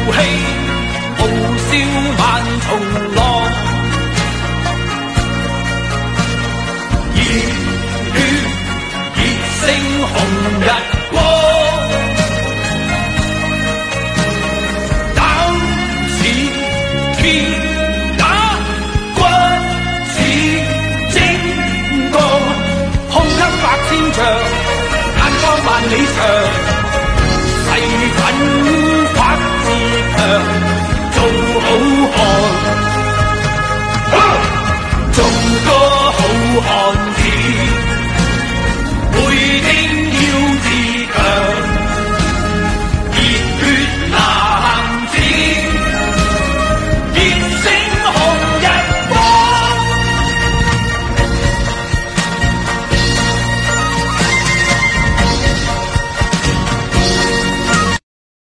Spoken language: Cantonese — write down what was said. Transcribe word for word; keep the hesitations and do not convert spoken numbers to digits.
氣，傲笑萬重浪。熱血熱勝紅日光，膽似鐵打，骨似精鋼，胸襟百千丈，眼光萬里長，誓奮。